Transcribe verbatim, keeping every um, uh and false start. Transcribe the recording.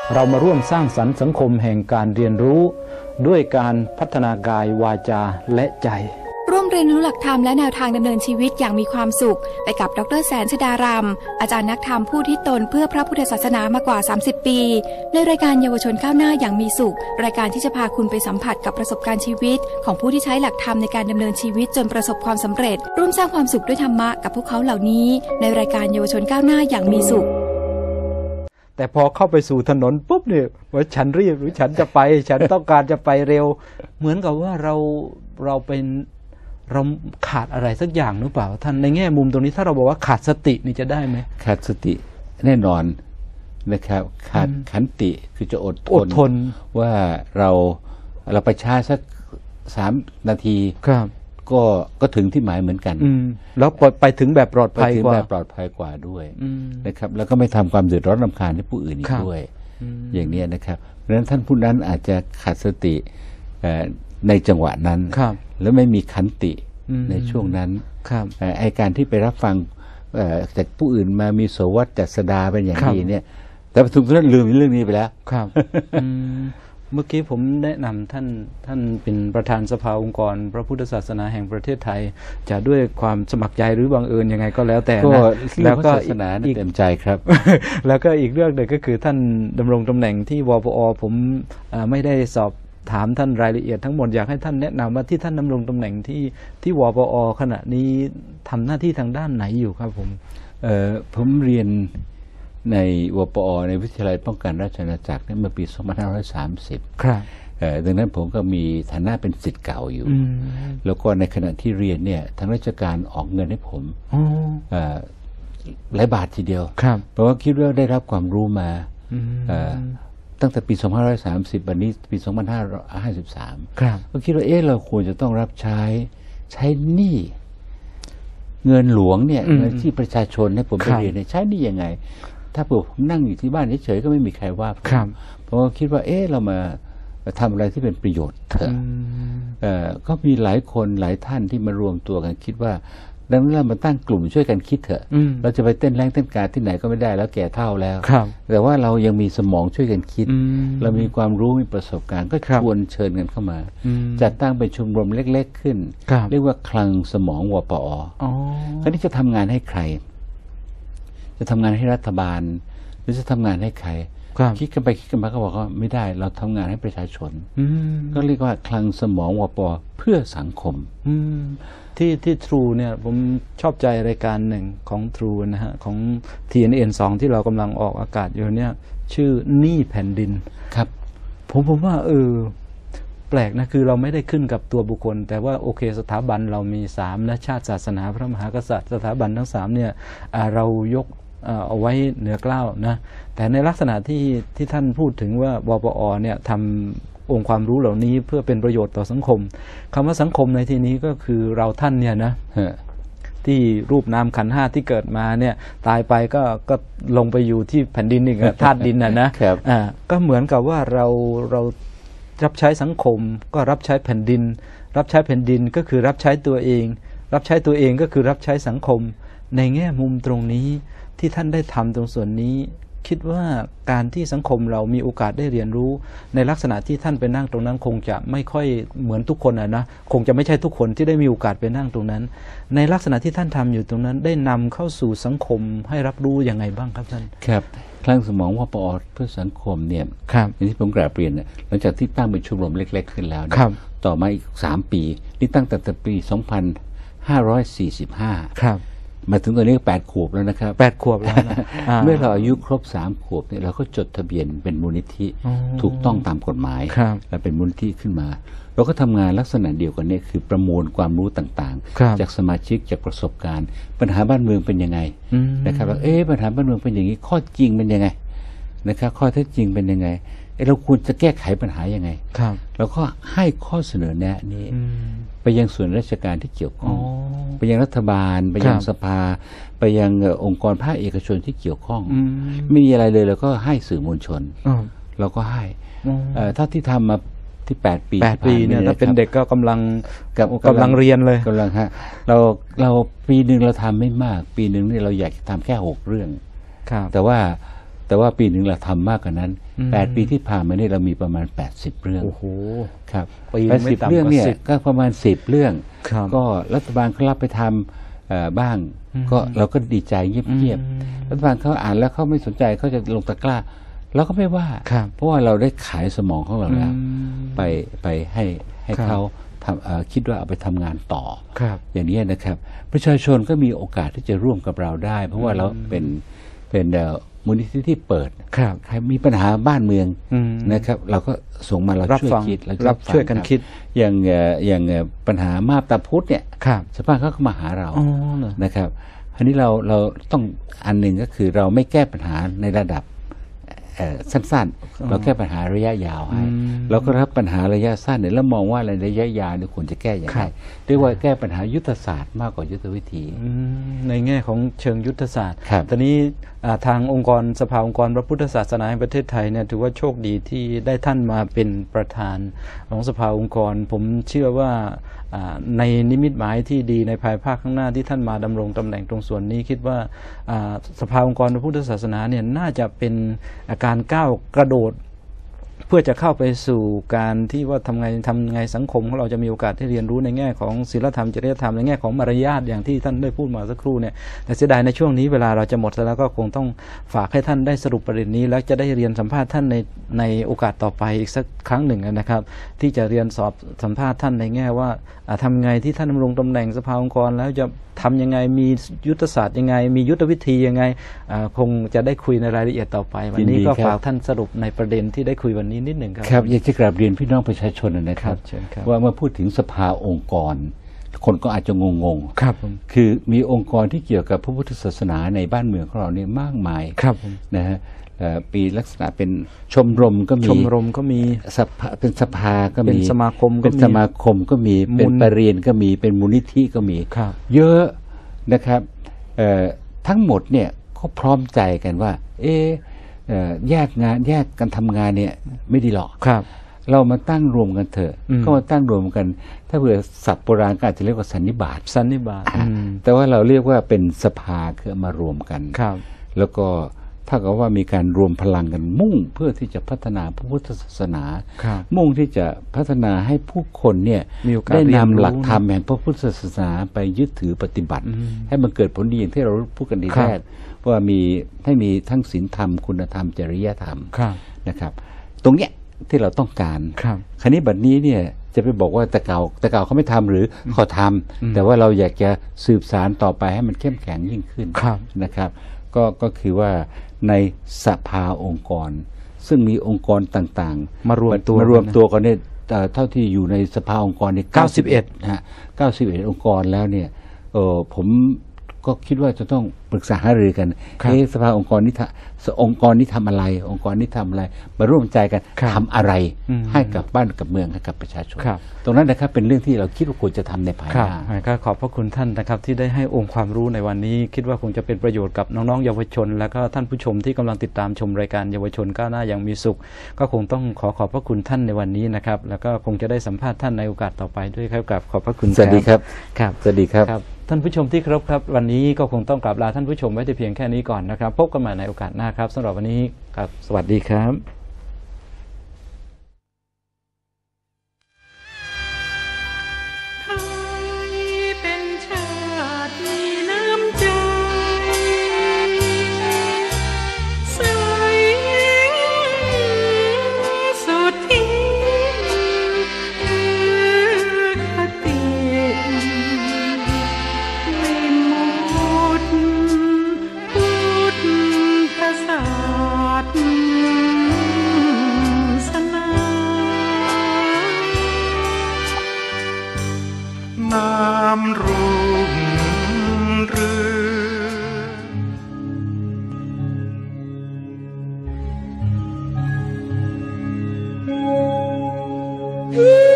เรามาร่วมสร้างสรรค์สังคมแห่งการเรียนรู้ด้วยการพัฒนากายวาจาและใจร่วมเรียนรู้หลักธรรมและแนวทางดำเนินชีวิตอย่างมีความสุขไปกับดร.แสนชฎารามอาจารย์นักธรรมผู้ที่ตนเพื่อพระพุทธศาสนามากว่าสามสิบปีในรายการเยาวชนก้าวหน้าอย่างมีสุขรายการที่จะพาคุณไปสัมผัสกับประสบการณ์ชีวิตของผู้ที่ใช้หลักธรรมในการดำเนินชีวิตจนประสบความสำเร็จร่วมสร้างความสุขด้วยธรรมะกับพวกเขาเหล่านี้ในรายการเยาวชนก้าวหน้าอย่างมีสุขแต่พอเข้าไปสู่ถนนปุ๊บเนี่ยว่าฉันรีบหรือฉันจะไปฉันต้องการจะไปเร็วเหมือนกับว่าเราเราเป็นเราขาดอะไรสักอย่างหรือเปล่าท่านในแง่มุมตรงนี้ถ้าเราบอกว่าขาดสตินี่จะได้ไหมขาดสติแน่นอนนะครับขาดขันติคือจะอดทนอดทนว่าเราเราไปช้าสักสามนาทีครับก็ก็ถึงที่หมายเหมือนกันแล้วไปถึงแบบปลอดภัยกว่าแบบปลอดภัยกว่าด้วยนะครับแล้วก็ไม่ทำความเดือดร้อนรำคาญให้ผู้อื่นอีกด้วยอย่างนี้นะครับเพราะฉะนั้นท่านผู้นั้นอาจจะขาดสติในจังหวะนั้นแล้วไม่มีขันติในช่วงนั้นไอการที่ไปรับฟังจากผู้อื่นมามีโสวัตจัสดาเป็นอย่างดีเนี่ยแต่ทุกท่านลืมเรื่องนี้ไปแล้วครับเมื่อกี้ผมแนะนำท่านท่านเป็นประธานสภาองค์กรพระพุทธศาสนาแห่งประเทศไทยจะด้วยความสมัครใจหรือบังเอิญยังไงก็แล้วแต่นะแล้วก็ศาสนาเต็มใจครับแล้วก็อีกเรื่องหนึ่งก็คือท่านดำรงตำแหน่งที่วปอผมไม่ได้สอบถามท่านรายละเอียดทั้งหมดอยากให้ท่านแนะนำว่าที่ท่านดำรงตำแหน่งที่ที่วปอขณะนี้ทำหน้าที่ทางด้านไหนอยู่ครับผมเอ่อผมเรียนในวปอในวิทยาลัยป้องกันราชอาณาจักรเมื่อปีสองพันห้าร้อยสามสิบครับดังนั้นผมก็มีฐานะเป็นศิษย์เก่าอยู่แล้วก็ในขณะที่เรียนเนี่ยทางราชการออกเงินให้ผมหลายบาททีเดียวเพราะว่าคิดว่าได้รับความรู้มาตั้งแต่ปีสองพันห้าร้อยสามสิบวันนี้ปีสองพันห้าร้อยห้าสิบสามก็คิดว่าเอ๊ะเราควรจะต้องรับใช้ใช้หนี้เงินหลวงเนี่ยที่ประชาชนให้ผมไปเรียนเนี่ยใช้หนี้ยังไงถ้าผมนั่งอยู่ที่บ้านเฉยๆก็ไม่มีใครว่าเพราะว่าคิดว่าเอ๊ะเรามาทำอะไรที่เป็นประโยชน์เถอะก็มีหลายคนหลายท่านที่มารวมตัวกันคิดว่าดังนั้นเรามาตั้งกลุ่มช่วยกันคิดเถอะเราจะไปเต้นแรงเต้นการที่ไหนก็ไม่ได้แล้วแก่เฒ่าแล้วแต่ว่าเรายังมีสมองช่วยกันคิดเรามีความรู้มีประสบการณ์ก็ชวนเชิญกันเข้ามาจัดตั้งเป็นชมรมเล็กๆขึ้นเรียกว่าคลังสมองวปอคราวนี้จะทำงานให้ใครจะทำงานให้รัฐบาลหรือจะทำงานให้ใครคิดกันไปคิดกันมาก็บอกว่าไม่ได้เราทำงานให้ประชาชนก็เรียกว่าคลังสมองวปอเพื่อสังคมที่ที่ทรูเนี่ยผมชอบใจรายการหนึ่งของทรูนะฮะของ ที เอ็น เอ็น สองที่เรากำลังออกอากาศอยู่เนี่ยชื่อหนี้แผ่นดินครับผมผมว่าเออแปลกนะคือเราไม่ได้ขึ้นกับตัวบุคคลแต่ว่าโอเคสถาบันเรามีสามนะชาติศาสนาพระมหากษัตริย์สถาบันทั้งสามเนี่ยเรายกเอาไว้เหนือเกล้านะแต่ในลักษณะที่ที่ท่านพูดถึงว่าวปอเนี่ยทำองค์ความรู้เหล่านี้เพื่อเป็นประโยชน์ต่อสังคมคำว่าสังคมในที่นี้ก็คือเราท่านเนี่ยนะที่รูปนามขันธ์ห้าที่เกิดมาเนี่ยตายไปก็ก็ลงไปอยู่ที่แผ่นดินอีกธาตุดินน่ะนะอ่าก็เหมือนกับว่าเราเรารับใช้สังคมก็รับใช้แผ่นดินรับใช้แผ่นดินก็คือรับใช้ตัวเองรับใช้ตัวเองก็คือรับใช้สังคมในแง่มุมตรงนี้ที่ท่านได้ทำตรงส่วนนี้คิดว่าการที่สังคมเรามีโอกาสได้เรียนรู้ในลักษณะที่ท่านไปนั่งตรงนั้นคงจะไม่ค่อยเหมือนทุกคนนะนะคงจะไม่ใช่ทุกคนที่ได้มีโอกาสไปนั่งตรงนั้นในลักษณะที่ท่านทำอยู่ตรงนั้นได้นำเข้าสู่สังคมให้รับรู้ยังไงบ้างครับท่านครับคลังสมองวปอเพื่อสังคมเนี่ยอย่างที่ผมกราบเรียนเนี่ยหลังจากที่ตั้งเป็นชมรมเล็กๆขึ้นแล้วต่อมาอีกสามปีนี่ตั้งแต่ปีสองพันห้าร้อยสี่สิบห้ามาถึงตอนนี้แปดขวบแล้วนะครับแปดขวบแล้วนะเมื่อเราอายุครบสามขวบเนี่ยเราก็จดทะเบียนเป็นมูลนิธิถูกต้องตามกฎหมายและเป็นมูลนิธิขึ้นมาเราก็ทำงานลักษณะเดียวกันเนี่ยคือประมวลความรู้ต่างๆจากสมาชิกจากประสบการณ์ปัญหาบ้านเมืองเป็นยังไงนะครับว่าเอ๊ะปัญหาบ้านเมืองเป็นอย่างนี้ข้อจริงเป็นยังไงนะครับข้อเท็จจริงเป็นยังไงเราควรจะแก้ไขปัญหายังไงแล้วก็ให้ข้อเสนอแนะนี้ไปยังส่วนราชการที่เกี่ยวข้องไปยังรัฐบาลไปยังสภาไปยังองค์กรภาคเอกชนที่เกี่ยวข้องไม่มีอะไรเลยเราก็ให้สื่อมวลชนเราก็ให้ถ้าที่ทำมาที่แปดปีแปดปีเนี่ยถ้าเป็นเด็กก็กำลังกำลังเรียนเลยกำลังฮะเราเราปีหนึ่งเราทำไม่มากปีหนึ่งนี่เราอยากทำแค่หกเรื่องแต่ว่าแต่ว่าปีหนึ่งเราทำมากกว่านั้นแปดปีที่ผ่านมาเนี่ยเรามีประมาณแปดสิบเรื่องโอ้โหครับแปดสิบเรื่องเนี่ยก็ประมาณสิบเรื่องก็รัฐบาลเขารับไปทำบ้างก็เราก็ดีใจเงียบๆรัฐบาลเขาอ่านแล้วเขาไม่สนใจเขาจะลงตะกร้าเราก็ไม่ว่าเพราะว่าเราได้ขายสมองของเราแล้วไปไปให้ให้เขาคิดว่าเอาไปทำงานต่ออย่างนี้นะครับประชาชนก็มีโอกาสที่จะร่วมกับเราได้เพราะว่าเราเป็นเป็นมูลนิธิที่เปิดใครมีปัญหาบ้านเมืองนะครับเราก็ส่งมาเราช่วยคิดรับช่วยกันคิดอย่างอย่างปัญหามาบตาพุธเนี่ยชาวบ้านเขาก็มาหาเรานะครับอันนี้เราเราต้องอันหนึ่งก็คือเราไม่แก้ปัญหาในระดับสั้นๆเราแก้ปัญหาระยะยาวให้เราก็รับปัญหาระยะสั้นเนี่ยแล้วมองว่าในระยะยาวเนี่ยควรจะแก้อย่างไรเรียกว่าแก้ปัญหายุทธศาสตร์มากกว่ายุทธวิธีในแง่ของเชิงยุทธศาสตร์ตอนนี้ทางองค์กรสภาองค์กรพระพุทธศาสนาแห่งประเทศไทยเนี่ยถือว่าโชคดีที่ได้ท่านมาเป็นประธานของสภาองค์กรผมเชื่อว่าในนิมิตหมายที่ดีในภายภาคข้างหน้าที่ท่านมาดำรงตำแหน่งตรงส่วนนี้คิดว่าสภาองค์กรพระพุทธศาสนาเนี่ยน่าจะเป็นการก้าวกระโดดเพื่อจะเข้าไปสู่การที่ว่าทำไงทำไงสังคมของเราจะมีโอกาสที่เรียนรู้ในแง่ของศีลธรรมจริยธรรมในแง่ของมารยาทอย่างที่ท่านได้พูดมาสักครู่เนี่ยแต่เสียดายในช่วงนี้เวลาเราจะหมดแล้วก็คงต้องฝากให้ท่านได้สรุปประเด็นนี้แล้วจะได้เรียนสัมภาษณ์ท่านในในโอกาสต่อไปอีกสักครั้งหนึ่งนะครับที่จะเรียนสอบสัมภาษณ์ท่านในแง่ว่าทำไงที่ท่านดำรงตำแหน่งสภาองค์กรแล้วจะทำยังไงมียุทธศาสตร์ยังไงมียุทธวิธียังไงคงจะได้คุยในรายละเอียดต่อไปวันนี้ก็ฝากท่านสรุปในประเด็นที่ได้คุยวันนี้นิดหนึ่งครับครับอยากจะกราบเรียนพี่น้องประชาชนนะครับว่าเมื่อพูดถึงสภาองค์กรคนก็อาจจะงงๆครับคือมีองค์กรที่เกี่ยวกับพระพุทธศาสนาในบ้านเมืองของเราเนี่ยมากมายครับนะฮะปีลักษณะเป็นชมรมก็มีชมรมก็มีสภาเป็นสภาก็มีเป็นสมาคมเป็นสมาคมก็มีเป็นปริญญาก็มีเป็นมูลนิธิก็มีเยอะนะครับทั้งหมดเนี่ยเขาพร้อมใจกันว่าเอ๊ะแยกงานแยกกันทำงานเนี่ยไม่ดีหรอกครับเรามาตั้งรวมกันเถอะก็มาตั้งรวมกันถ้าเผื่อศัพท์โบราณก็อาจจะเรียกว่าสันนิบาตสันนิบาตแต่ว่าเราเรียกว่าเป็นสภาคือมารวมกันครับแล้วก็ถ้ากับว่ามีการรวมพลังกันมุ่งเพื่อที่จะพัฒนาพระพุทธศาสนามุ่งที่จะพัฒนาให้ผู้คนเนี่ยได้นำหลักธรรมแห่งพระพุทธศาสนาไปยึดถือปฏิบัติให้มันเกิดผลดีอย่างที่เราพูดกันทีแรกว่ามีให้มีทั้งศีลธรรมคุณธรรมจริยธรรมนะครับตรงเนี้ยที่เราต้องการคราวนี้บัดนี้เนี่ยจะไปบอกว่าแต่เก่าแต่เก่าเขาไม่ทำหรือเขาทำแต่ว่าเราอยากจะสืบสานต่อไปให้มันเข้มแข็งยิ่งขึ้นนะครับก็ก็คือว่าในสภาองค์กรซึ่งมีองค์กรต่างๆมารวมตัวมารวมตัวกันเนี่ยเท่าที่อยู่ในสภาองค์กรเนี่ยเก้าสิบเอ็ดนะฮะเก้าสิบเอ็ดองค์กรแล้วเนี่ยเออผมก็คิดว่าจะต้องปรึกษาหารือกันเอ๊ะสภาองค์กรนี้องค์กรนี้ทำอะไรองค์กรนี้ทำอะไรมาร่วมใจกันทำอะไรให้กับบ้านกับเมืองให้กับประชาชนตรงนั้นนะครับเป็นเรื่องที่เราคิดว่าควรจะทำในภายหน้าก็ขอบพระคุณท่านนะครับที่ได้ให้องค์ความรู้ในวันนี้คิดว่าคงจะเป็นประโยชน์กับน้องๆเยาวชนและก็ท่านผู้ชมที่กำลังติดตามชมรายการเยาวชนก้าวหน้าอย่างมีสุขก็คงต้องขอขอบพระคุณท่านในวันนี้นะครับแล้วก็คงจะได้สัมภาษณ์ท่านในโอกาสต่อไปด้วยครับกับขอบพระคุณสวัสดีครับครับสวัสดีครับท่านผู้ชมที่เคารพครับวันนี้ก็คงต้องกราบลาท่านผู้ชมไว้แต่เพียงแค่นี้ก่อนนะครับพบกันใหม่ในโอกาสหน้าครับสำหรับวันนี้ครับสวัสดีครับน้ำรุ่งเรือง